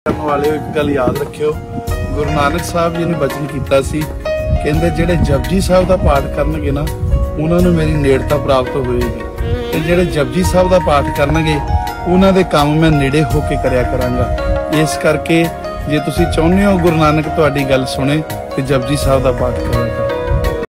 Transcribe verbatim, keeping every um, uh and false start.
करने वाले एक गल याद रखियो, गुरु नानक साहब जी ने बचन किया सी, कहते जेड़े जपजी साहब का पाठ करनगे ना उन्होंने मेरी नेड़ता प्राप्त होएगी, ते जेड़े जपजी साहब का पाठ करनगे उन्हों दे काम मैं नेड़े होके करया करांगा। इस करके जे तुसी चाहुंदे हो गुरु नानक तुहाडी गल सुने ते जपजी साहब का पाठ करो।